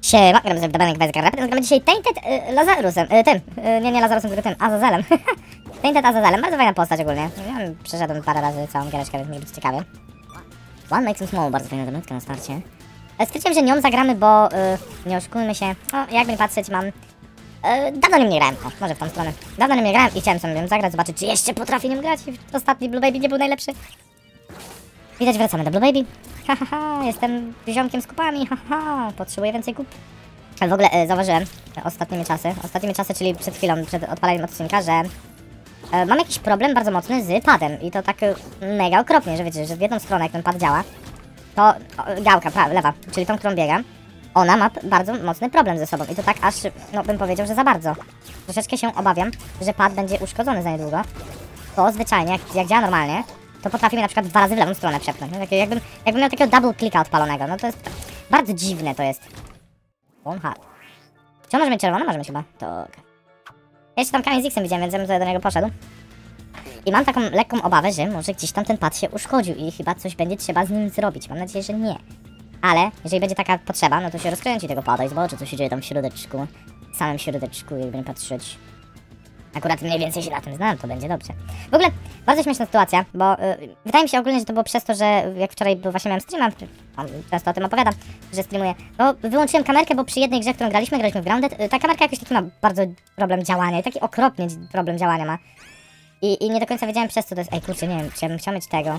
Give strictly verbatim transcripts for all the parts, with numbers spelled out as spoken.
Siema, gramy sobie w Dabanek Wesker Rapid, gramy dzisiaj Tainted y, Lazarusem, y, tym, y, nie, nie Lazarusem, tylko tym, Azazelem. Tainted Azazelem, bardzo fajna postać ogólnie. Ja przeszedłem parę razy całą giereczkę, więc może być ciekawie. One makes them small, bardzo fajna demetka na starcie. E, stwierdziłem, że nią zagramy, bo y, nie oszukujmy się, no jakby nie patrzeć, mam... Y, dawno nim nie grałem, o, może w tą stronę. Dawno nim nie grałem i chciałem sobie ją zagrać, zobaczyć, czy jeszcze potrafię nim grać i ostatni Blue Baby nie był najlepszy. Widać, wracamy do Blue Baby. Hahaha, ha, ha, jestem ziomkiem z kupami, haha, ha, potrzebuję więcej kup. Ale w ogóle e, zauważyłem e, ostatnimi czasy, ostatnimi czasy, czyli przed chwilą, przed odpaleniem odcinka, że e, mam jakiś problem bardzo mocny z padem i to tak e, mega okropnie, że wiecie, że w jedną stronę jak ten pad działa, to o, gałka, pra, lewa, czyli tą, którą biegam, ona ma bardzo mocny problem ze sobą i to tak aż, no bym powiedział, że za bardzo. Troszeczkę się obawiam, że pad będzie uszkodzony za niedługo, to zwyczajnie, jak, jak działa normalnie, to potrafi mnie na przykład dwa razy w lewą stronę przepchnąć. No, takie, jakbym, jakbym miał takiego double clicka odpalonego. No to jest bardzo dziwne to jest. One hard. Czy on może mieć czerwone? Może mieć chyba. To... Ja jeszcze tam kamień z X-em widziałem, więc bym sobie do niego poszedł. I mam taką lekką obawę, że może gdzieś tam ten pad się uszkodził i chyba coś będzie trzeba z nim zrobić. Mam nadzieję, że nie. Ale jeżeli będzie taka potrzeba, no to się rozkręci tego pada i zobaczy, co się dzieje tam w środeczku. W samym środeczku, jakby nie patrzeć. Akurat mniej więcej się na tym znam, to będzie dobrze. W ogóle bardzo śmieszna sytuacja, bo yy, wydaje mi się ogólnie, że to było przez to, że jak wczoraj właśnie miałem streama, często o tym opowiadam, że streamuję, no wyłączyłem kamerkę, bo przy jednej grze, którą graliśmy, graliśmy w Grounded, yy, ta kamerka jakiś taki ma bardzo problem działania, taki okropnie problem działania ma. I, I nie do końca wiedziałem przez co to jest, ej kurczę, nie wiem, czy ja bym chciał mieć tego.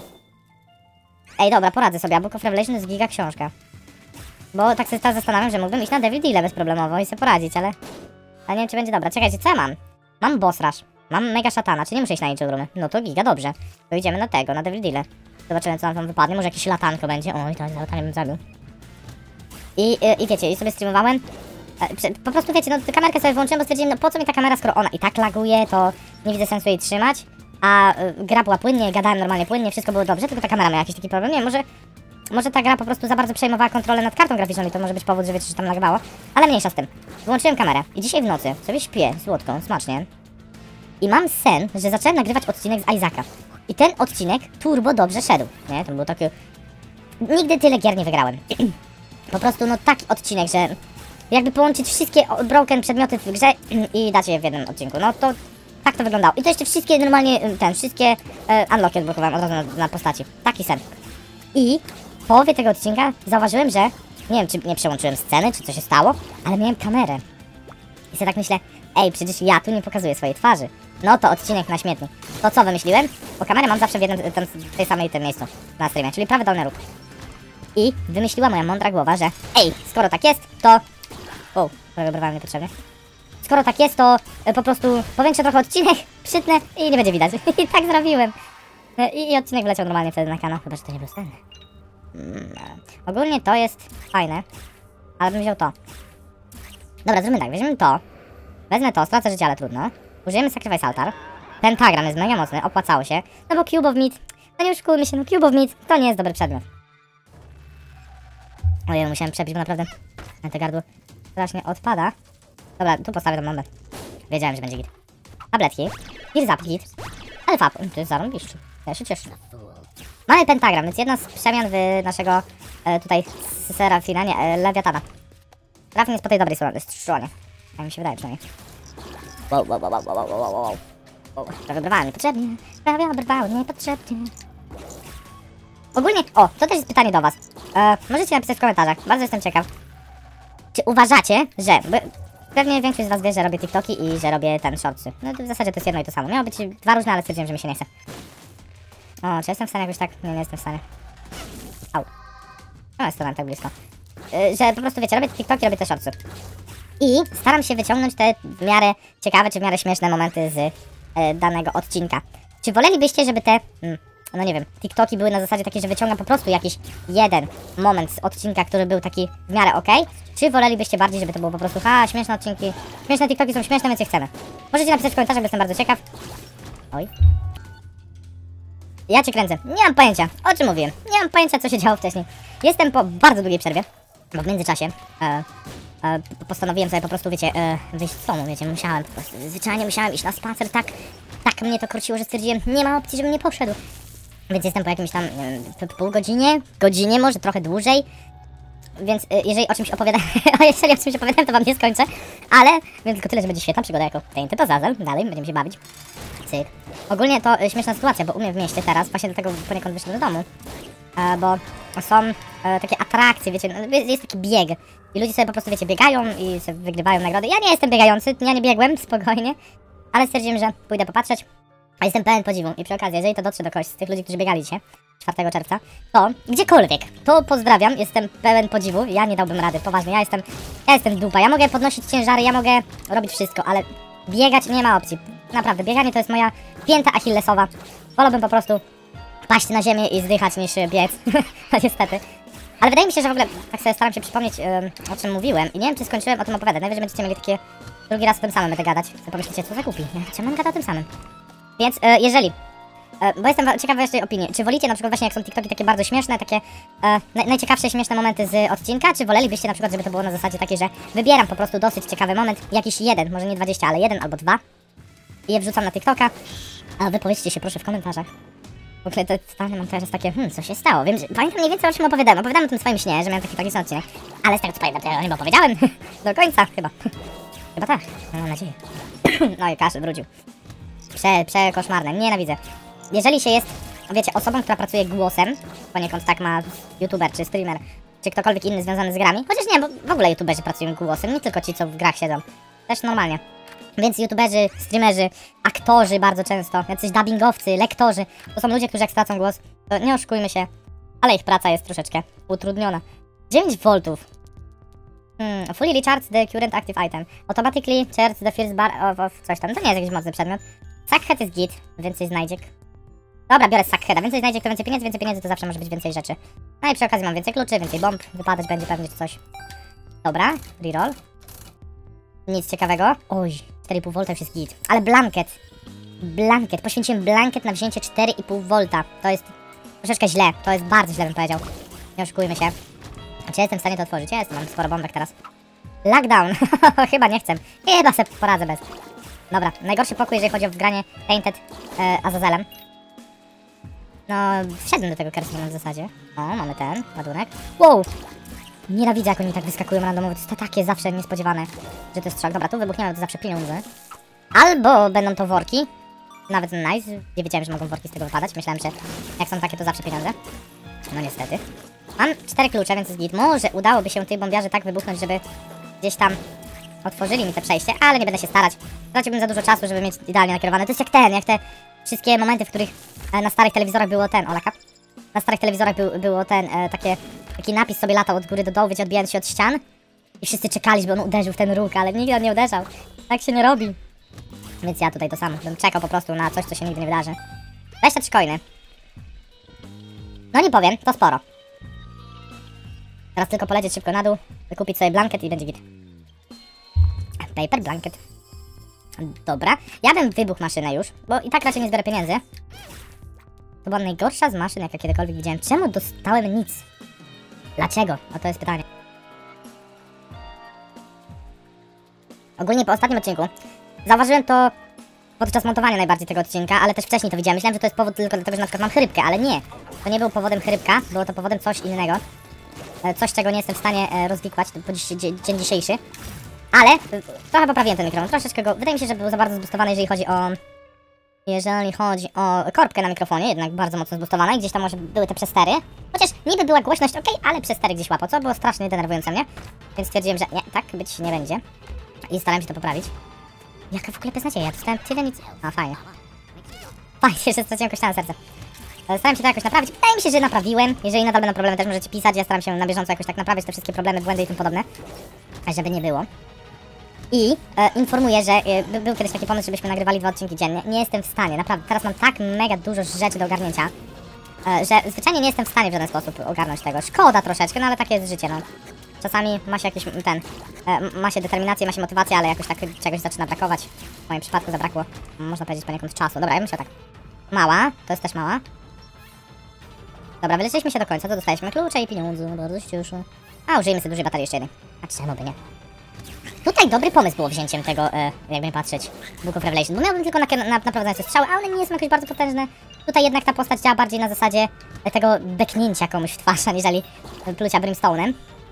Ej dobra, poradzę sobie, a Book of Revelation jest giga książka. Bo tak sobie teraz zastanawiam, że mógłbym iść na Devil Deal bezproblemowo i sobie poradzić, ale... Ale nie wiem, czy będzie dobra. Czekajcie, co ja mam? Mam boss rush, mam mega szatana, czy nie muszę iść na niczym rumy? No to giga, dobrze. To idziemy na tego, na Devil Deal. Zobaczymy, co nam tam wypadnie, może jakieś latanko będzie. Oj, to latanie bym zabił. I, i, i wiecie, i sobie streamowałem. E, po prostu wiecie, no kamerkę sobie włączyłem, bo stwierdziłem, no po co mi ta kamera, skoro ona i tak laguje, to nie widzę sensu jej trzymać. A y, gra była płynnie, gadałem normalnie płynnie, wszystko było dobrze, tylko ta kamera miała jakiś taki problem. Nie wiem, może... Może ta gra po prostu za bardzo przejmowała kontrolę nad kartą graficzną i to może być powód, że wiecie, że tam lagwało. Ale mniejsza z tym. Włączyłem kamerę i dzisiaj w nocy sobie śpię słodko, smacznie. I mam sen, że zacząłem nagrywać odcinek z Isaaca. I ten odcinek turbo dobrze szedł. Nie, to był taki... Nigdy tyle gier nie wygrałem. Po prostu no taki odcinek, że... Jakby połączyć wszystkie broken przedmioty w grze i dać je w jednym odcinku. No to tak to wyglądało. I to jeszcze wszystkie normalnie, ten, wszystkie e, unlocki odblokowałem od razu na, na postaci. Taki sen. I... W połowie tego odcinka zauważyłem, że nie wiem, czy nie przełączyłem sceny, czy co się stało, ale miałem kamerę. I sobie tak myślę, ej, przecież ja tu nie pokazuję swojej twarzy. No to odcinek na śmietnik. To co wymyśliłem? Bo kamerę mam zawsze w jednym, ten, w tej samej tym miejscu na streamie, czyli prawy dolny róg. I wymyśliła moja mądra głowa, że ej, skoro tak jest, to... O, prawie obrywałem niepotrzebnie. Skoro tak jest, to e, po prostu powiększę trochę odcinek, przytnę i nie będzie widać. I tak zrobiłem. E, I, I odcinek wleciał normalnie wtedy na kanał, chyba że to nie był sceny. Hmm. Ogólnie to jest fajne, ale bym wziął to. Dobra, zróbmy tak, weźmiemy to. Wezmę to, stracę życie, ale trudno. Użyjemy Sacrifice Altar. Pentagram jest mega mocny, opłacało się. No bo Cube of Meat, no nie oszukujmy się, no Cube of Meat to nie jest dobry przedmiot. Ojej, musiałem przebić, bo naprawdę na te gardło strasznie odpada. Dobra, tu postawię tą bombę. Wiedziałem, że będzie git. Tabletki. Here's up git. Ale fab, to jest zarąbiście. Ja się cieszę. Mamy pentagram, więc jedna z przemian w naszego e, tutaj Serafina, nie, e, Lewiatana. Serafin jest po tej dobrej stronie, stronie. Tak mi się wydaje przynajmniej. Wow, wow, wow, wow, wow, wow, wow, wow. Prawie obrywałem niepotrzebnie, prawie obrywałem niepotrzebnie. Ogólnie, o, to też jest pytanie do was. E, możecie napisać w komentarzach, bardzo jestem ciekaw. Czy uważacie, że... Bo pewnie większość z was wie, że robię TikToki i że robię ten shortsy. No to w zasadzie to jest jedno i to samo. Miało być dwa różne, ale stwierdziłem, że mi się nie chce. O, czy jestem w stanie jakoś tak? Nie, nie jestem w stanie. Au. No, jest to nam tak blisko. Yy, że po prostu, wiecie, robię TikToki, robię te shortsy. I staram się wyciągnąć te w miarę ciekawe, czy w miarę śmieszne momenty z yy, danego odcinka. Czy wolelibyście, żeby te, mm, no nie wiem, TikToki były na zasadzie takiej, że wyciągam po prostu jakiś jeden moment z odcinka, który był taki w miarę okej? Okay? Czy wolelibyście bardziej, żeby to było po prostu, ha, śmieszne odcinki, śmieszne TikToki są śmieszne, więc je chcemy. Możecie napisać w komentarzach, bo jestem bardzo ciekaw. Oj. Ja cię kręcę. Nie mam pojęcia, o czym mówiłem. Nie mam pojęcia, co się działo wcześniej. Jestem po bardzo długiej przerwie, bo w międzyczasie e, e, postanowiłem sobie po prostu, wiecie, e, wyjść z domu, wiecie, musiałem po prostu, zwyczajnie musiałem iść na spacer, tak, tak mnie to króciło, że stwierdziłem, nie ma opcji, żebym nie poszedł. Więc jestem po jakimś tam, nie wiem, pół godzinie, godzinie, może trochę dłużej. więc y, jeżeli o czymś opowiadam, jeżeli o czymś opowiadam, to wam nie skończę, ale, więc tylko tyle, że będzie świetna przygoda jako Tainted Azazel, dalej będziemy się bawić. Cyk. Ogólnie to y, śmieszna sytuacja, bo u mnie w mieście teraz, właśnie do tego poniekąd wyszedłem do domu, e, bo są e, takie atrakcje, wiecie, no, jest taki bieg i ludzie sobie po prostu, wiecie, biegają i sobie wygrywają nagrody. Ja nie jestem biegający, ja nie biegłem, spokojnie, ale stwierdziłem, że pójdę popatrzeć, a jestem pełen podziwu i przy okazji, jeżeli to dotrze do kogoś z tych ludzi, którzy biegali dzisiaj, czwartego czerwca, to gdziekolwiek, to pozdrawiam, jestem pełen podziwu, ja nie dałbym rady, poważnie, ja jestem, ja jestem dupa, ja mogę podnosić ciężary, ja mogę robić wszystko, ale biegać nie ma opcji, naprawdę, bieganie to jest moja pięta achillesowa, wolałbym po prostu paść na ziemię i zdychać niż biec, no niestety, ale wydaje mi się, że w ogóle, tak sobie staram się przypomnieć, yy, o czym mówiłem i nie wiem, czy skończyłem o tym opowiadać, najwyżej będziecie mieli takie, drugi raz o tym samym będę gadać, co pomyślicie, co za głupi, czemu on gada o tym samym, więc yy, jeżeli E, bo jestem ciekawa waszej opinii. Czy wolicie na przykład właśnie jak są TikToki takie bardzo śmieszne, takie e, naj, najciekawsze śmieszne momenty z odcinka, czy wolelibyście na przykład, żeby to było na zasadzie takiej, że wybieram po prostu dosyć ciekawy moment, jakiś jeden, może nie dwadzieścia, ale jeden albo dwa i je wrzucam na TikToka, a wy powiedzcie się proszę w komentarzach. W ogóle to totalnie mam teraz takie, hmm, co się stało? Wiem, że pamiętam mniej więcej o czym opowiadałem. Opowiadałem o tym swoim śnie, że miałem taki tragiczny odcinek, ale z tego co pamiętam, to ja nie opowiedziałem do końca, chyba. Chyba tak, mam nadzieję. No i kaszel wrócił. Prze, przekoszmarne, nienawidzę. Jeżeli się jest, wiecie, osobą, która pracuje głosem, poniekąd tak ma youtuber czy streamer, czy ktokolwiek inny związany z grami, chociaż nie, bo w ogóle youtuberzy pracują głosem, nie tylko ci, co w grach siedzą, też normalnie. Więc youtuberzy, streamerzy, aktorzy bardzo często, jacyś dubbingowcy, lektorzy, to są ludzie, którzy jak stracą głos, to nie oszukujmy się, ale ich praca jest troszeczkę utrudniona. dziewięć voltów. Hmm, fully recharge the current active item. Automatically charge the first bar of, of coś tam, to nie jest jakiś mocny przedmiot. Sackhead jest git, więcej znajdziek. Dobra, biorę Sackheada. Więcej znajdzie, to więcej pieniędzy, więcej pieniędzy to zawsze może być więcej rzeczy. No i przy okazji mam więcej kluczy, więcej bomb. Wypadać będzie pewnie czy coś. Dobra, reroll. Nic ciekawego. Oj, cztery i pół volta już jest git. Ale blanket. Blanket. Poświęciłem blanket na wzięcie cztery i pół volta. To jest troszeczkę źle. To jest bardzo źle, bym powiedział. Nie oszukujmy się. A czy jestem w stanie to otworzyć? Ja jestem, mam sporo bombek teraz. Lockdown. Chyba nie chcę. Chyba sobie poradzę bez. Dobra, najgorszy pokój, jeżeli chodzi o wgranie Tainted e, Azazelem. No, wszedłem do tego Kersona w zasadzie. O, mamy ten ładunek. Wow! Nienawidzę, jak oni tak wyskakują randomowo. To jest to takie zawsze niespodziewane, że to jest strzał. Dobra, tu wybuchniemy, to zawsze pieniądze. Albo będą to worki. Nawet nice. Nie wiedziałem, że mogą worki z tego wypadać. Myślałem, że jak są takie, to zawsze pieniądze. No niestety. Mam cztery klucze, więc jest git. Może udałoby się tych bombiarzy tak wybuchnąć, żeby gdzieś tam otworzyli mi te przejście, ale nie będę się starać. Traciłbym za dużo czasu, żeby mieć idealnie nakierowane. To jest jak ten, jak te wszystkie momenty, w których e, na starych telewizorach było ten, olaka. Na starych telewizorach był, było ten, e, takie, taki napis sobie latał od góry do dołu, wiecie, odbijając się od ścian. I wszyscy czekali, żeby on uderzył w ten róg, ale nigdy on nie uderzał. Tak się nie robi. Więc ja tutaj to samo, bym czekał po prostu na coś, co się nigdy nie wydarzy. dwadzieścia trzy coiny. No nie powiem, to sporo. Teraz tylko polecieć szybko na dół, wykupić sobie blanket i będzie git. Paper blanket. Dobra, ja bym wybuchł maszynę już, bo i tak raczej nie zbiorę pieniędzy. To była najgorsza z maszyn, jaka kiedykolwiek widziałem. Czemu dostałem nic? Dlaczego? O, to jest pytanie. Ogólnie po ostatnim odcinku zauważyłem to podczas montowania najbardziej tego odcinka, ale też wcześniej to widziałem. Myślałem, że to jest powód tylko dlatego, że na przykład mam chrypkę, ale nie. To nie był powodem chrypka, było to powodem coś innego. Coś, czego nie jestem w stanie rozwikłać po dziś, dzień dzisiejszy. Ale trochę poprawiłem ten mikrofon, troszeczkę go, wydaje mi się, że był za bardzo zboostowany, jeżeli chodzi o jeżeli chodzi o korbkę na mikrofonie, jednak bardzo mocno zboostowana i gdzieś tam może były te przestery. Chociaż niby była głośność ok, ale przestery gdzieś łapo, co było strasznie denerwujące mnie. Więc stwierdziłem, że nie, tak być nie będzie. I starałem się to poprawić. Jaka w ogóle beznadzieja, dostałem tyle nic... A, fajnie. Fajnie, że straciłem kość na serce. Starałem się to jakoś naprawić. Wydaje mi się, że naprawiłem. Jeżeli nadal będą problemy, też możecie pisać. Ja staram się na bieżąco jakoś tak naprawiać te wszystkie problemy, błędy i tym podobne. Żeby nie było. I e, informuję, że e, był kiedyś taki pomysł, żebyśmy nagrywali dwa odcinki dziennie. Nie jestem w stanie, naprawdę. Teraz mam tak mega dużo rzeczy do ogarnięcia, e, że zwyczajnie nie jestem w stanie w żaden sposób ogarnąć tego. Szkoda troszeczkę, no ale takie jest życie, no. Czasami ma się jakiś ten, e, ma się determinację, ma się motywację, ale jakoś tak czegoś zaczyna brakować. W moim przypadku zabrakło, można powiedzieć, poniekąd czasu. Dobra, ja bym się tak. Mała, to jest też mała. Dobra, wyleczyliśmy się do końca, to dostaliśmy klucze i pieniądze, bardzo się cieszę. A, użyjemy sobie dużej baterii jeszcze jednej. A czemu by nie? Tutaj dobry pomysł było wzięciem tego, e, jakby patrzeć, Book of Revelation, bo miałbym tylko na, na, naprowadzające strzały, a one nie są jakoś bardzo potężne. Tutaj jednak ta postać działa bardziej na zasadzie tego beknięcia komuś w twarz, aniżeli plucia brimstone'em.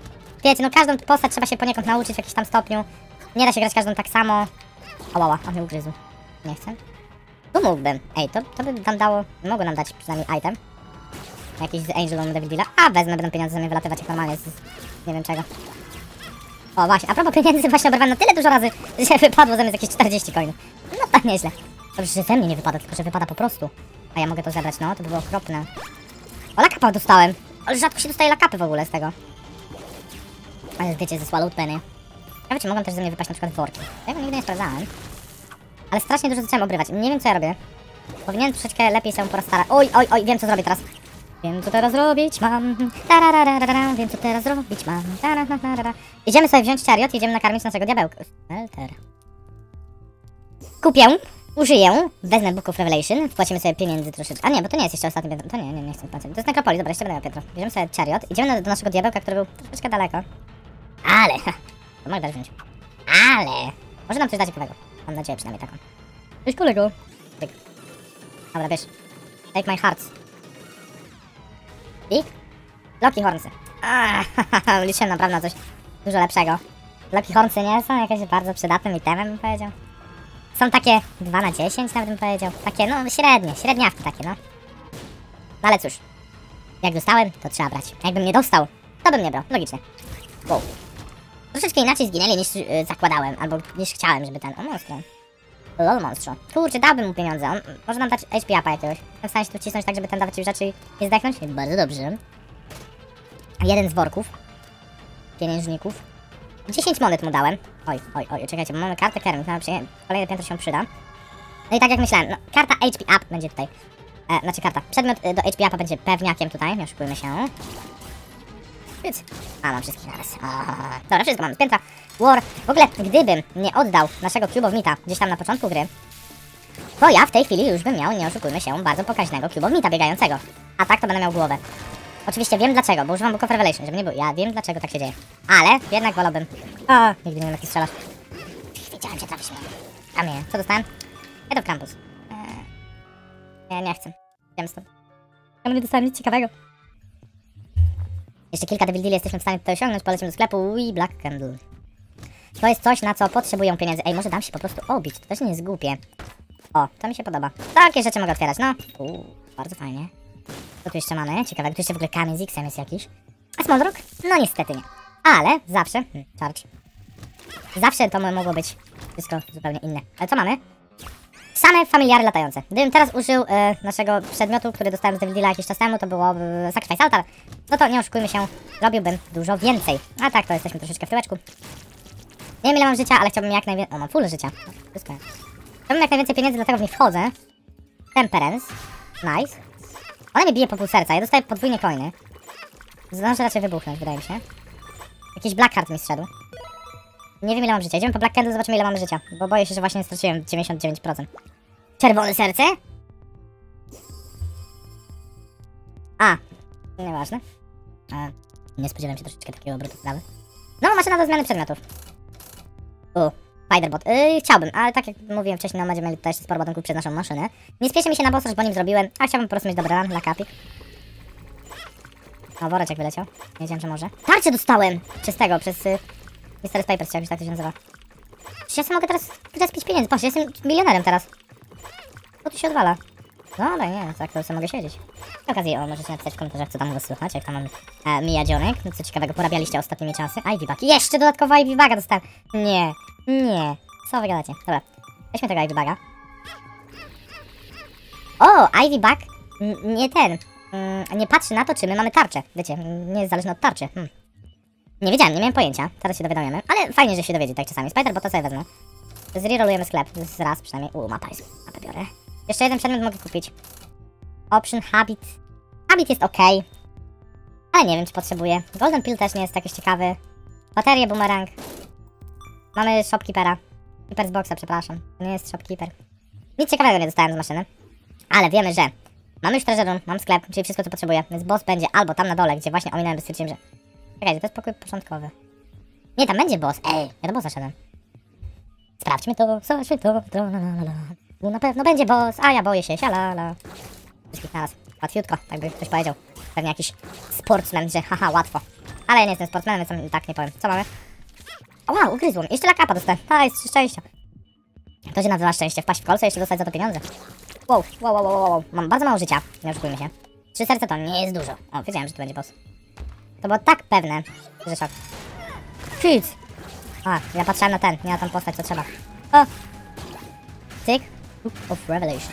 wiecie, no każdą postać trzeba się poniekąd nauczyć w jakimś tam stopniu. Nie da się grać każdą tak samo. Ołała, on mnie ugryzł. Nie chcę. Tu mógłbym. Ej, to, to by nam dało, mogło nam dać przynajmniej item. Jakiś z Angelą Devil Deala. A, wezmę, będą pieniądze za mnie wylatywać jak normalnie z, z nie wiem czego. O, właśnie, a propos pieniędzy, właśnie oberwałem na tyle dużo razy, że się wypadło ze mnie z jakieś czterdzieści coinów. No tak nieźle. Dobrze, że ze mnie nie wypada, tylko że wypada po prostu. A ja mogę to zebrać, no, to by było okropne. O, lakapa dostałem. Ale rzadko się dostaje lakapy w ogóle z tego. Ale wiecie, ze swallowed penny. Ja wiecie, mogą też ze mnie wypaść na przykład worki. Ja go nigdy nie sprawdzałem. Ale strasznie dużo zacząłem obrywać. Nie wiem, co ja robię. Powinienem troszeczkę lepiej się porastarać. Oj, oj, oj, wiem, co zrobię teraz. Wiem, co teraz robić mam. Tarararara, wiem, co teraz robić mam. Tarararara. Idziemy sobie wziąć chariot i idziemy nakarmić naszego diabełka. Smelter. Kupię, użyję, wezmę Book of Revelation, wpłacimy sobie pieniędzy troszeczkę. A nie, bo to nie jest jeszcze ostatni piętro. To nie, nie, nie chcę płacić. To jest nekropolis, dobra, jeszcze będę miał piętro. Bierzemy sobie chariot, idziemy do, do naszego diabełka, który był troszeczkę daleko. Ale, ha, to mogę też wziąć. Ale, może nam coś dać ciekawego. Mam nadzieję przynajmniej taką. Cześć kolego. Tyk. Dobra, wiesz. Take my hearts. I? Loki Hornsy. Aaaa, liczyłem naprawdę na coś dużo lepszego. Loki Hornsy nie są jakieś bardzo przydatnym itemem, bym powiedział. Są takie dwa na dziesięć, nawet bym powiedział. Takie, no, średnie, średniawki takie, no. No ale cóż. Jak dostałem, to trzeba brać. Jakbym nie dostał, to bym nie brał. Logicznie. Wow. Troszeczkę inaczej zginęli niż yy, zakładałem, albo niż chciałem, żeby ten... O, monstro. Lol, monstro. Kurczę, dałbym mu pieniądze. On może nam dać H P upa jakiegoś. Jestem w stanie się tu wcisnąć tak, żeby ten dawać rzeczy nie zdechnąć? Bardzo dobrze. Jeden z worków. Pieniężników. dziesięć monet mu dałem. Oj, oj, oj, czekajcie, bo mamy kartę Kermit. Kolejne piętro się przyda. No i tak jak myślałem, no, karta H P up będzie tutaj. E, znaczy karta. Przedmiot y, do H P upa będzie pewniakiem tutaj, nie oszukujmy się. Więc... A, mam wszystkich naraz. A, dobra, wszystko mamy. Piętra. War. W ogóle, gdybym nie oddał naszego Cube of Meata gdzieś tam na początku gry, to ja w tej chwili już bym miał, nie oszukujmy się, bardzo pokaźnego Cube of Meata biegającego. A tak to będę miał głowę. Oczywiście wiem dlaczego, bo używam Book of Revelation, żeby nie było. Ja wiem dlaczego tak się dzieje. Ale jednak wolałbym... A, nigdy nie wiem jaki strzelasz. Wiedziałem, że trafisz mnie. A mnie, co dostałem? Head of Campus. Eee... Nie, nie chcę. Wiem stąd. Ja nie dostałem nic ciekawego. Jeszcze kilka Devil Deal jesteśmy w stanie tutaj osiągnąć, polecimy do sklepu i Black Candle. To jest coś, na co potrzebują pieniędzy. Ej, może dam się po prostu obić, to też nie jest głupie. O, to mi się podoba. Takie rzeczy mogę otwierać, no. Uuu, bardzo fajnie. Co tu jeszcze mamy? Ciekawe, tu jeszcze w ogóle kamień z X-em jest jakiś. A Smodrock? No niestety nie. Ale zawsze... Hmm, charge. Zawsze to mogło być wszystko zupełnie inne. Ale co mamy? Same familiary latające. Gdybym teraz użył y, naszego przedmiotu, który dostałem z Devil Deala jakiś czas temu, to było y, Sacrifice Altar, no to nie oszukujmy się, robiłbym dużo więcej. A tak, to jesteśmy troszeczkę w tyłeczku. Nie wiem ile mam życia, ale chciałbym jak najwięcej... O, mam full życia. No, wszystko. Chciałbym jak najwięcej pieniędzy, dlatego w nich wchodzę. Temperance. Nice. Ona mnie bije po pół serca, ja dostaję podwójnie coiny. Zdążę raczej wybuchnąć, wydaje mi się. Jakiś Black Heart mi zszedł. Nie wiem ile mam życia. Idziemy po Black Candle, zobaczymy ile mamy życia. Bo boję się, że właśnie straciłem dziewięćdziesiąt dziewięć procent. Czerwone serce? A, nieważne. A, nie spodziewałem się troszeczkę takiego obrotu sprawy. No, maszyna do zmiany przedmiotów. U, Spiderbot. Yy, chciałbym, ale tak jak mówiłem wcześniej, no będziemy mieli tutaj jeszcze sporo ładunków przed naszą maszynę. Nie spieszę mi się na bossa, bo nim zrobiłem, a chciałbym po prostu mieć dobry run dla kapik. O, woreczek wyleciał. Nie wiedziałem, że może. Tarczę dostałem! Przez tego, przez... Y Mister Papers, czy jakoś tak to się nazywa. Czy ja sobie mogę teraz respić pieniędzy? Patrz, ja jestem milionerem teraz. Co tu się odwala? Dobra, nie, no tak to sobie mogę siedzieć. Przy okazji, o, możecie napisać w komentarzach, co tam u was słychać, jak tam mamy e, mijadzionek. No, co ciekawego porabialiście ostatnimi czasy. Ivy Bug. Jeszcze dodatkowo Ivy Buga dostałem. Nie, nie. Co wy gadacie? Dobra, weźmy tego Ivy Buga. O, Ivy Bug N nie ten. Mm, nie patrzy na to, czy my mamy tarczę. Wiecie, nie jest zależne od tarczy. Hmm. Nie wiedziałem, nie miałem pojęcia. Teraz się dowiadujemy. Ale fajnie, że się dowiedzi tak czasami. Spider, bo to sobie wezmę. Zrerollujemy sklep. Z raz przynajmniej. Uuu, mapa jest. Mapę biorę. Jeszcze jeden przedmiot mogę kupić. Option Habit. Habit jest ok. Ale nie wiem, czy potrzebuję. Golden Pill też nie jest jakiś ciekawy. Baterie, boomerang. Mamy Shopkeepera. Keeper z boxa, przepraszam. To nie jest Shopkeeper. Nic ciekawego nie dostałem z maszyny. Ale wiemy, że mamy już treasure room, mam sklep, czyli wszystko, co potrzebuję. Więc boss będzie albo tam na dole, gdzie właśnie ominąłem, stwierdziłem, że... Czekajcie, to jest pokój początkowy. Nie, tam będzie boss. Ej, ja do bossa szedłem. Sprawdźmy to, sprawdźmy to, to la, la, la. Tu na pewno będzie boss, a ja boję się, sialala. Wszystkich naraz. Łatwiutko, tak by ktoś powiedział. Pewnie jakiś sportsman, że haha, łatwo. Ale ja nie jestem sportsmanem, więc i tak nie powiem. Co mamy? O, wow, ugryzło mnie. Jeszcze lakapa dostałem. Ta, jest szczęścia. To się nazywa szczęście. Wpaść w kolce i jeszcze dostać za to pieniądze. Wow, wow, wow, wow, wow. Mam bardzo mało życia. Nie oszukujmy się. Trzy serca to nie jest dużo. O, wiedziałem, że to będzie boss. To było tak pewne, że szok. Hit! A, ja patrzyłem na ten, nie na tą postać, co trzeba. O! Cyk. Book of Revelation.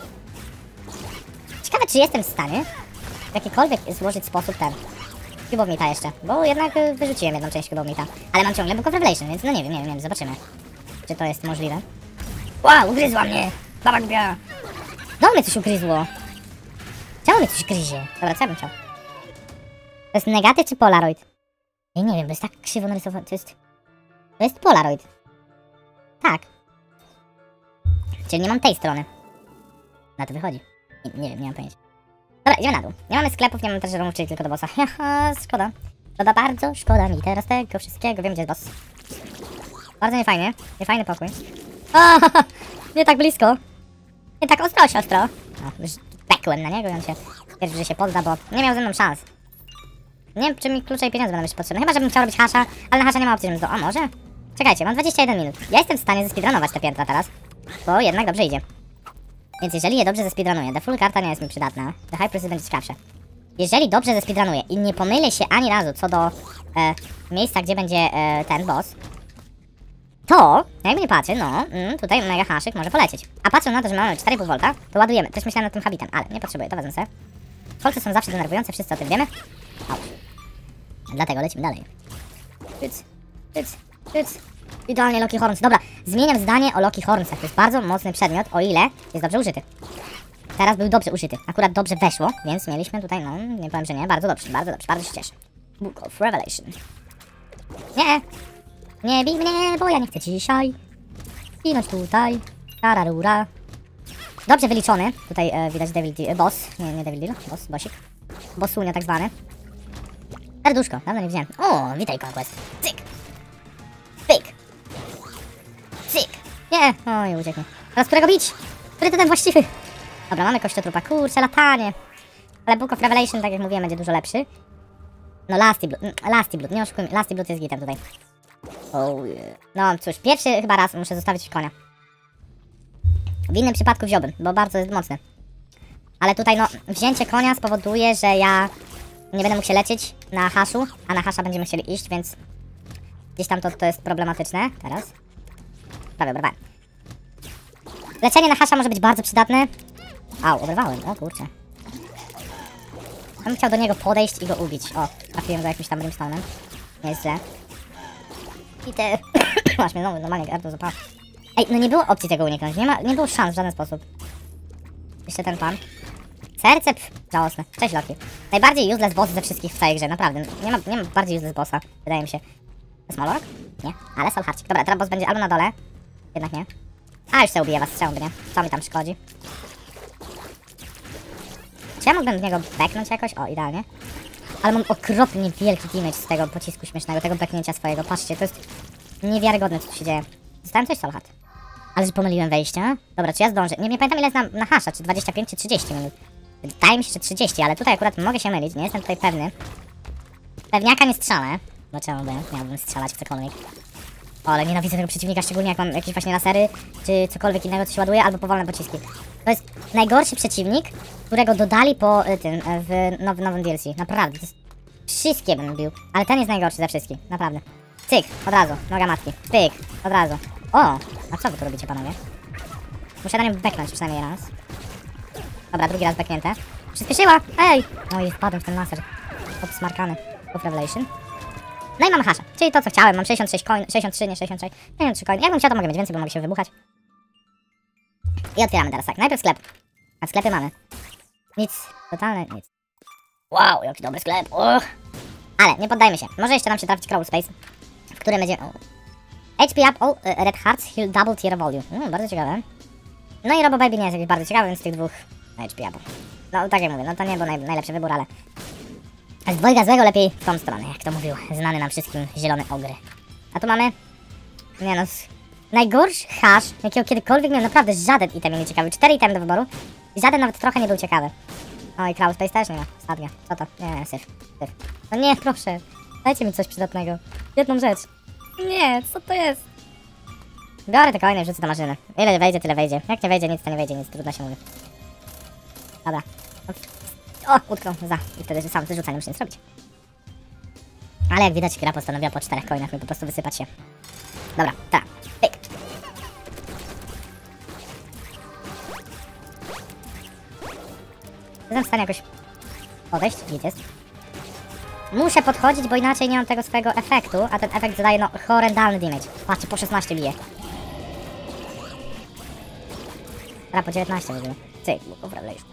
Ciekawe, czy jestem w stanie w jakikolwiek złożyć sposób ten Cubowmita jeszcze, bo jednak y, wyrzuciłem jedną część Cubowmita. Ale mam ciągle Book of Revelation, więc no nie wiem, nie wiem, nie wiem, zobaczymy, czy to jest możliwe. Wow, ugryzła mnie! Baba głupia! No mnie coś ugryzło! Czemu mnie coś gryzie? Dobra, co ja bym chciał? To jest negatyw czy polaroid? Ja nie wiem, bo jest tak krzywo narysowane, to jest... To jest polaroid. Tak. Czyli nie mam tej strony. Na to wychodzi. Nie, nie wiem, nie mam pojęcia. Dobra, idziemy na dół. Nie mamy sklepów, nie mamy też rumów, czyli tylko do bossa. Haha, szkoda. Szkoda, bardzo szkoda mi teraz tego wszystkiego. Wiem, gdzie jest boss. Bardzo niefajnie. Niefajny pokój. O, nie tak blisko. Nie tak ostro, siostro. O, już pekłem na niego i on się stwierdził, że się podda, bo nie miał ze mną szans. Nie wiem, czy mi klucze i pieniądze będą jeszcze potrzebne. Chyba, żebym chciał robić hasza, ale na hasza nie ma opcji, żebym to... A może? Czekajcie, mam dwadzieścia jeden minut. Ja jestem w stanie zespeedrunować te piętra teraz, bo jednak dobrze idzie. Więc jeżeli je dobrze zespeedrunuję, the full karta nie jest mi przydatna, the high prices będzie ciekawsze. Jeżeli dobrze zespeedrunuję i nie pomylę się ani razu co do e, miejsca, gdzie będzie e, ten boss, to, jakby nie patrzy, no, mm, tutaj mega haszyk może polecieć. A patrząc na to, że mamy cztery i pół volta, to ładujemy. Też myślałem nad tym habitem, ale nie potrzebuję, to wezmę sobie. Kolce są zawsze denerwujące, wszyscy o tym wiemy. Au. Dlatego lecimy dalej. Pyc, pyc, pyc. Idealnie Loki Horns. Dobra, zmieniam zdanie o Loki Hornsach. To jest bardzo mocny przedmiot, o ile jest dobrze użyty. Teraz był dobrze użyty. Akurat dobrze weszło, więc mieliśmy tutaj, no, nie powiem, że nie. Bardzo dobrze, bardzo dobrze, bardzo się cieszę. Book of Revelation. Nie! Nie bij mnie, bo ja nie chcę dzisiaj ginąć tutaj. Tararura. Dobrze wyliczony. Tutaj e, widać Devil Deal, boss. Nie, nie Devil Deal, boss, bossik. Bossunio tak zwany. Serduszko, dawno nie widziałem. O, witaj Conquest. Cyk. Pyk. Cyk. Nie, oj, ucieknie. Teraz którego bić? Który to ten właściwy? Dobra, mamy kościotrupa. Kurczę, latanie. Ale Book of Revelation, tak jak mówiłem, będzie dużo lepszy. No, Lasty Blood, Lasty Blood, nie oszukujmy. Lasty Blood jest gitem tutaj. Oh yeah. No cóż, pierwszy chyba raz muszę zostawić konia. W innym przypadku wziąłbym, bo bardzo jest mocny. Ale tutaj no, wzięcie konia spowoduje, że ja nie będę mógł się leczyć na haszu, a na hasza będziemy chcieli iść, więc gdzieś tam to, to jest problematyczne. Teraz. Prawie oberwałem. Leczenie na hasza może być bardzo przydatne. Au, oberwałem, o kurczę. Ja bym chciał do niego podejść i go ubić. O, trafiłem go jakimś tam brimstone'em. Nie jest źle. I te... Aż mnie znowu normalnie gardło zapało. Ej, no nie było opcji tego uniknąć. Nie ma, nie było szans w żaden sposób. Jeszcze ten pan. Serce, pff, żałosne. Cześć Loki. Najbardziej useless boss ze wszystkich w całej grze, naprawdę. Nie ma, nie ma bardziej useless bossa, wydaje mi się. Smolok? Nie, ale Solharcik. Dobra, teraz boss będzie albo na dole. Jednak nie. A, już se ubije was strzałą, nie? Co mi tam szkodzi? Czy ja mógłbym w niego beknąć jakoś? O, idealnie. Ale mam okropnie wielki damage z tego pocisku śmiesznego, tego beknięcia swojego. Patrzcie, to jest niewiarygodne, co tu się dzieje. Dostałem coś, Solhat. Ale że pomyliłem wejście. Dobra, czy ja zdążę? Nie, nie pamiętam ile jest na, na hasza, czy dwadzieścia pięć, czy trzydzieści minut. Wydaje mi się, że trzydzieści, ale tutaj akurat mogę się mylić, nie jestem tutaj pewny. Pewniaka nie strzelę. No czemu by? Miałbym strzelać w cokolwiek. O, ale nienawidzę tego przeciwnika, szczególnie jak mam jakieś właśnie lasery, czy cokolwiek innego, co się ładuje, albo powolne pociski. To jest najgorszy przeciwnik, którego dodali po y, tym, y, w now, nowym D L C. Naprawdę, to jest... Wszystkie bym bił, ale ten jest najgorszy ze wszystkich, naprawdę. Cyk, od razu, noga matki, pyk, od razu. O, a co wy tu robicie, panowie? Muszę na nią beknąć przynajmniej raz. Dobra, drugi raz beknięte. Przyspieszyła, ej! Oj, wpadłem w ten laser. Obsmarkany. Of Revelation. No i mam hasza, czyli to co chciałem, mam sześćdziesiąt sześć coin, sześćdziesiąt trzy, nie sześćdziesiąt sześć, sześćdziesiąt trzy coin. Jakbym chciał, to mogę mieć więcej, bo mogę się wybuchać. I otwieramy teraz tak, najpierw sklep. A sklepy mamy. Nic, totalnie nic. Wow, jaki dobry sklep, uch. Ale nie poddajmy się, może jeszcze nam się trafić Crawl Space, w którym będzie... Oh. H P up, oh, Red Hearts, Heal Double Tier Volume. Mm, bardzo ciekawe. No i Robo Baby nie jest jakiś bardzo ciekawy, więc z tych dwóch H P up. No tak jak mówię, no to nie był naj, najlepszy wybór, ale... Z dwojga złego lepiej w tą stronę, jak to mówił znany nam wszystkim zielony ogry. A tu mamy... Nie no... Najgorszy hash, jakiego kiedykolwiek miałem, naprawdę żaden item nie ciekawy. Cztery itemy do wyboru i żaden nawet trochę nie był ciekawy. O i Cloud Space też nie ma. Sadnia. Co to? Nie, nie, syf. Syf. No nie, proszę. Dajcie mi coś przydatnego. Jedną rzecz. Nie, co to jest? Biorę te coiny, wrzucę do maszyny. Ile wejdzie, tyle wejdzie. Jak nie wejdzie nic, to nie wejdzie nic. Trudno się mówi. Dobra. O, utknął za. I wtedy sam wyrzuca, nie muszę nic robić. Ale jak widać, gra postanowiła po czterech coinach mi po prostu wysypać się. Dobra, tak. Pyk. Jestem w stanie jakoś podejść, git jest. Muszę podchodzić, bo inaczej nie mam tego swojego efektu, a ten efekt zadaje no horrendalny damage. Patrzcie, po szesnaście bije. Teraz po dziewiętnaście w ogóle. Cyk, bo Revelation.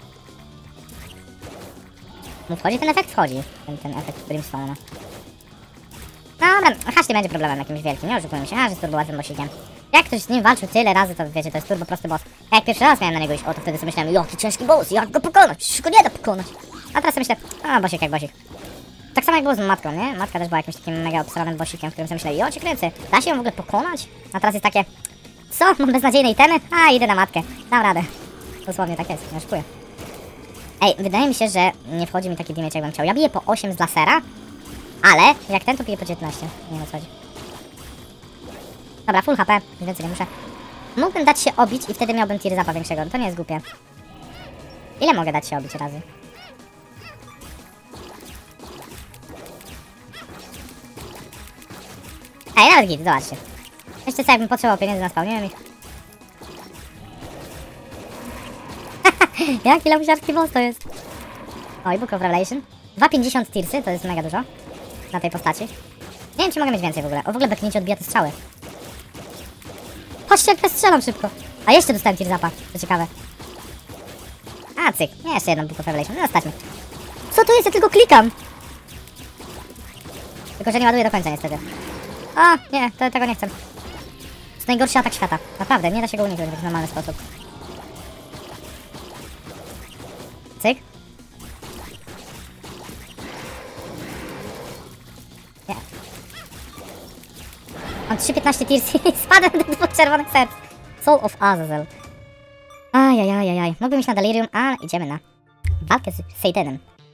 Mu wchodzi ten efekt? Wchodzi. Ten, ten efekt Brimstone'a. Dobra, hasz nie będzie problemem jakimś wielkim, nie oszukujmy się, hasz jest turbo łatwym bossikiem. Jak ktoś z nim walczył tyle razy, to wiecie, to jest turbo prosty boss. A jak pierwszy raz miałem na niego iść, o to wtedy sobie myślałem, jaki ciężki boss, jak go pokonać, przecież go nie da pokonać. A teraz sobie myślę, a bossik jak bossik. Tak samo jak było z matką, nie? Matka też była jakimś takim mega obsranym bossikiem, w którym sobie myślałem, jo cię kręcę, da się ją w ogóle pokonać? A teraz jest takie, co? Mam beznadziejne itemy? A, idę na matkę, dam radę. Dosłownie tak jest, nie oszukuję. Ej, wydaje mi się, że nie wchodzi mi taki damage jakbym chciał. Ja biję po osiem z lasera, ale jak ten to bije po dziewiętnaście. Nie wiem o co chodzi. Dobra, full H P, więcej nie muszę. Mógłbym dać się obić i wtedy miałbym tier zapa większego. To nie jest głupie. Ile mogę dać się obić razy? Ej, nawet git, zobaczcie. Jeszcze co, jakbym potrzebował pieniędzy na spawnie ich. Jaki lamusiarski boss to jest? Oj, Book of Revelation. dwa pięćdziesiąt tirsy, to jest mega dużo. Na tej postaci. Nie wiem, czy mogę mieć więcej w ogóle. O, w ogóle beknięcie odbija te strzały. Patrzcie, jak ja strzelam szybko. A jeszcze dostałem tier zapa. To ciekawe. A, cyk. Nie, jeszcze jedną Book of Revelation. No, stać mi. Co to jest? Ja tylko klikam. Tylko, że nie ładuję do końca niestety. A, nie, to, tego nie chcę. To jest najgorszy atak świata. Naprawdę, nie da się go uniknąć w normalny sposób. Cyk. Nie. Mam trzy piętnaście tiers i spadłem do dwóch czerwonych serc. Soul of Azazel. Ajajajajaj. Mógłbym iść na delirium, ale idziemy na walkę z Satanem.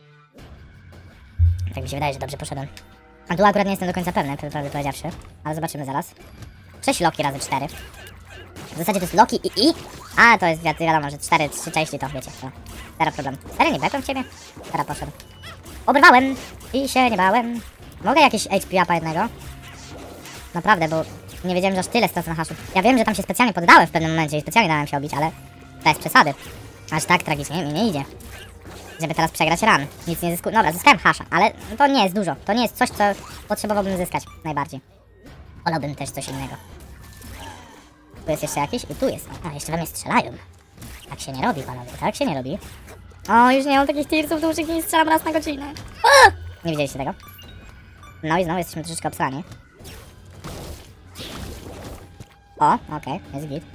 Tak mi się wydaje, że dobrze poszedłem. A tu akurat nie jestem do końca pewny, prawdę powiedziawszy. Ale zobaczymy zaraz. sześć Loki razy cztery. W zasadzie to jest Loki i I. A, to jest wi wiadomo, że cztery, trzy części to wiecie. To teraz problem. Serio, nie bekłem w ciebie? Teraz poszedł. Obrywałem i się nie bałem. Mogę jakieś H P upa jednego? Naprawdę, bo nie wiedziałem, że aż tyle stracę na haszu. Ja wiem, że tam się specjalnie poddałem w pewnym momencie i specjalnie dałem się obić, ale to jest przesady. Aż tak tragicznie mi nie idzie. Żeby teraz przegrać run. Nic nie zyskuję. Dobra, zyskałem hasza, ale to nie jest dużo. To nie jest coś, co potrzebowałbym zyskać najbardziej. Wolałbym też coś innego. Tu jest jeszcze jakiś i tu jest. A, jeszcze we mnie strzelają. Tak się nie robi, panowie, tak się nie robi. O, już nie mam takich tirsów, to już nie strzelam raz na godzinę. A! Nie widzieliście tego? No i znowu jesteśmy troszeczkę obsrani. O, okej, okay, jest git.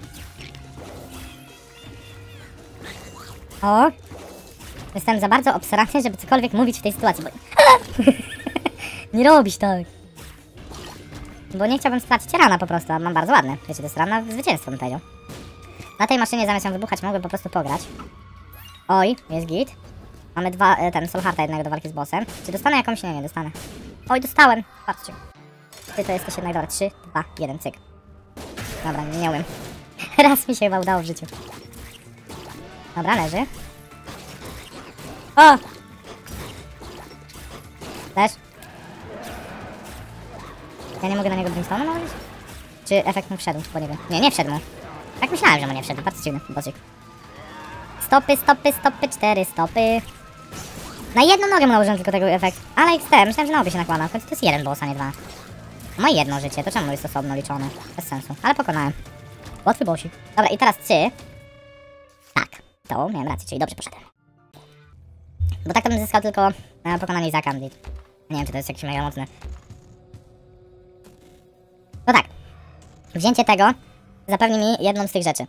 O! Jestem za bardzo obsrany, żeby cokolwiek mówić w tej sytuacji, bo... Nie robisz tak. Bo nie chciałbym stracić rana po prostu, a mam bardzo ładne. Wiecie, to jest rana zwycięstwo, bym powiedział. Na tej maszynie zamiast ją wybuchać, mogłem po prostu pograć. Oj, jest git. Mamy dwa, ten Soul Hearta jednego do walki z bossem. Czy dostanę jakąś? Nie, nie dostanę. Oj, dostałem. Patrzcie. Ty to jesteś jednak, dobra. trzy, dwa, jeden, cyk. Dobra, nie umiem. Raz mi się chyba udało w życiu. Dobra, leży. O! Też. Ja nie mogę na niego Brimstone'a nałożyć? Czy efekt mu wszedł? Bo nie wiem. Nie, nie wszedł mu. Tak myślałem, że mu nie wszedł. Bardzo dziwny bossik. Stopy, stopy, stopy, cztery stopy. Na jedną nogę mu nałożyłem tylko tego efekt. Ale X T, myślałem, że na obie się nakłada. W końcu to jest jeden boss, a nie dwa. Ma jedno życie, to czemu jest osobno liczone? Bez sensu. Ale pokonałem. Łatwy bossik. Dobra, i teraz czy... Tak, to miałem rację, czyli dobrze poszedłem. Bo tak to bym zyskał tylko e, pokonanie Izaka. Nie wiem, czy to jest jakiś mega mocny. No tak. Wzięcie tego zapewni mi jedną z tych rzeczy.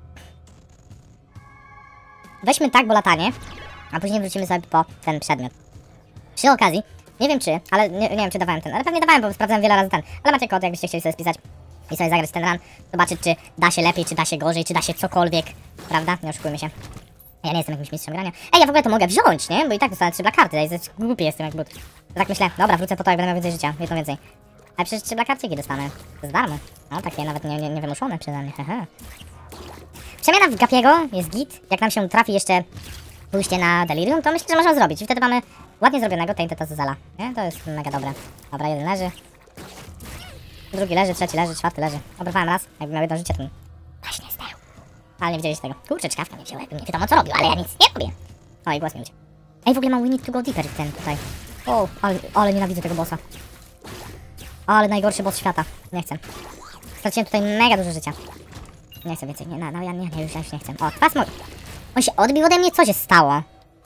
Weźmy tak, bo latanie, a później wrócimy sobie po ten przedmiot. Przy okazji, nie wiem czy, ale nie, nie wiem czy dawałem ten, ale pewnie dawałem, bo sprawdzałem wiele razy ten. Ale macie kod, jakbyście chcieli sobie spisać i sobie zagrać ten run, zobaczyć czy da się lepiej, czy da się gorzej, czy da się cokolwiek, prawda? Nie oszukujmy się. Ja nie jestem jakimś mistrzem grania. Ej, ja w ogóle to mogę wziąć, nie? Bo i tak dostanę trzy blakarty, ja jest głupi jestem jak but. Tak myślę, dobra, wrócę po to, jak będę miał więcej życia, jedno więcej. Ale przecież trzy blakarciki dostanę. To jest darmo. No, takie nawet nie, nie, nie wymuszone przeze mnie, hehe. Przemiana w Gapiego jest git. Jak nam się trafi jeszcze pójście na Delirium, to myślę, że można zrobić. I wtedy mamy ładnie zrobionego Tainted Azazela. Nie? To jest mega dobre. Dobra, jeden leży. Drugi leży, trzeci leży, czwarty leży. Obrywałem raz, jakby miał jedno życie, to właśnie zdał. Ale nie widzieliście tego. Kurczę, czkawka nie wziąłem, nie wiadomo co robił, ale ja nic nie robię. O, i głos mi uciekł. Ej, w ogóle mam We Need to Go Deeper ten tutaj. O, ale, ale nienawidzę tego bossa. Ale najgorszy boss świata. Nie chcę. Straciłem tutaj mega dużo życia. Nie chcę więcej, nie, no, no ja nie, nie, już, ja już nie chcę. O, kwas mogę. On się odbił ode mnie, co się stało?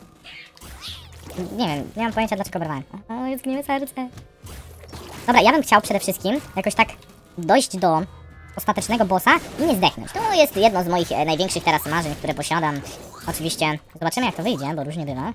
Nie wiem, nie mam pojęcia dlaczego oberwałem. O, jest gniewne serce. Dobra, ja bym chciał przede wszystkim jakoś tak dojść do ostatecznego bossa i nie zdechnąć. To jest jedno z moich e, największych teraz marzeń, które posiadam. Oczywiście zobaczymy jak to wyjdzie, bo różnie bywa.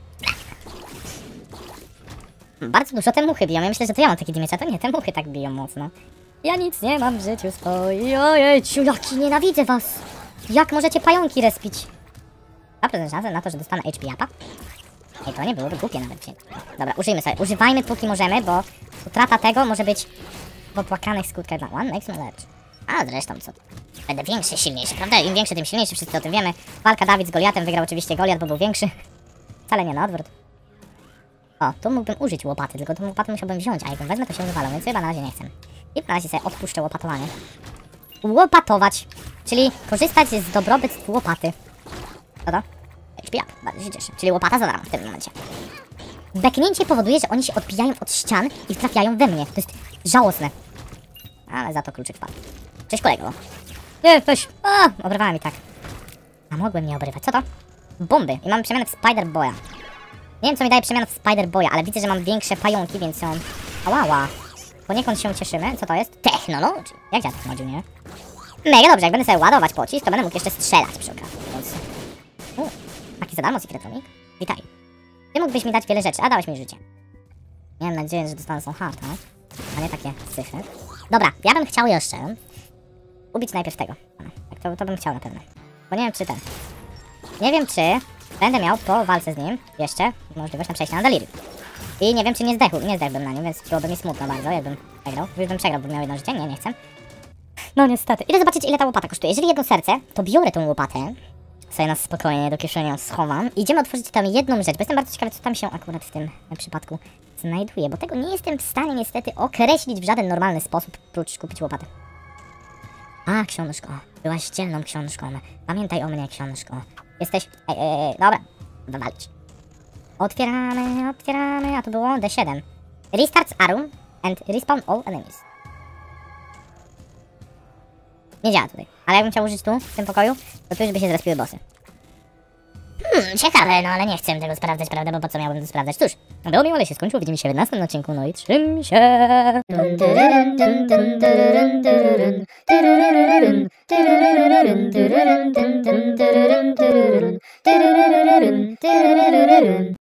Bardzo dużo te muchy biją. Ja myślę, że to ja mam takie dimiecze, a to nie, te muchy tak biją mocno. Ja nic nie mam w życiu swoim. Ojej, ciulaki, nienawidzę was. Jak możecie pająki respić? A prezent szansę na to, że dostanę H P upa. Ej, to nie byłoby głupie nawet. Dobra, użyjmy sobie. Używajmy póki możemy, bo utrata tego może być w opłakanych skutkach dla one makes me lecz. A zresztą co? Będę większy, silniejszy, prawda? Im większy, tym silniejszy, wszyscy o tym wiemy. Walka Dawid z Goliatem, wygrał oczywiście Goliat, bo był większy. Wcale nie na odwrót. O, tu mógłbym użyć łopaty, tylko tą łopatę musiałbym wziąć, a jak ją wezmę, to się wywalą, więc chyba na razie nie chcę. I na razie sobie odpuszczę łopatowanie. Łopatować, czyli korzystać z dobrobytstw łopaty. Co to? H P up, bardzo się cieszę. Czyli łopata za darmo w tym momencie. Beknięcie powoduje, że oni się odbijają od ścian i trafiają we mnie. To jest żałosne. Ale za to kluczyk wpadł. Cześć kolego. Nie, weź. A, obrywałem i tak. A mogłem nie obrywać. Co to? Bomby. I mam przemianę w Spider Boya. Nie wiem co mi daje przemiana w Spider Boya, ale widzę, że mam większe pająki, więc są... Ałała. Poniekąd się cieszymy. Co to jest? Technology. Jak działa technology, nie? Mega dobrze, jak będę sobie ładować pocisk, to będę mógł jeszcze strzelać przy okazji, więc... U, taki za darmo Secretronic? Witaj. Ty mógłbyś mi dać wiele rzeczy, a dałeś mi życie. Miałem nadzieję, że dostanę są hard, no? A nie takie syfy. Dobra, ja bym chciał jeszcze ubić najpierw tego. Tak, to, to bym chciał na pewno. Bo nie wiem czy ten. Nie wiem czy będę miał po walce z nim jeszcze możliwość na przejście na Delirium. I nie wiem czy nie zdechł, nie zdechłbym na nim, więc byłoby mi smutno bardzo, jakbym przegrał. Już bym przegrał, bo miał jedno życie, nie, nie chcę. No niestety. Idę zobaczyć ile ta łopata kosztuje. Jeżeli jedno serce, to biorę tą łopatę. Sobie na spokojnie do kieszeni ją schowam. I idziemy otworzyć tam jedną rzecz, bo jestem bardzo ciekawy co tam się akurat w tym przypadku znajduje. Bo tego nie jestem w stanie niestety określić w żaden normalny sposób, prócz kupić łopatę. A, książko. Byłaś dzielną książką. Pamiętaj o mnie, książko. Jesteś... Ej, ej, ej, dobra. Wywalić. Otwieramy, otwieramy, a to było D siedem. Restarts Arum and respawn all enemies. Nie działa tutaj. Ale jakbym chciał użyć tu, w tym pokoju, to tu już by się zrespiły bossy. Hmm, ciekawe, no ale nie chcę tego sprawdzać, prawda, bo po co miałbym to sprawdzać? Cóż, było miło, ale się skończyło, widzimy się w następnym odcinku, no i trzym się!